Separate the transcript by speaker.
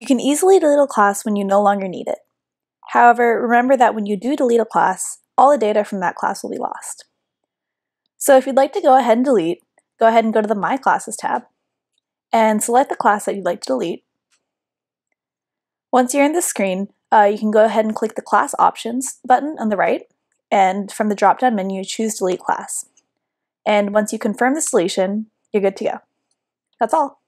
Speaker 1: You can easily delete a class when you no longer need it. However, remember that when you do delete a class, all the data from that class will be lost. So if you'd like to go ahead and delete, go ahead and go to the My Classes tab and select the class that you'd like to delete. Once you're in this screen, you can go ahead and click the Class Options button on the right, and from the drop-down menu, choose Delete Class. And once you confirm this deletion, you're good to go. That's all.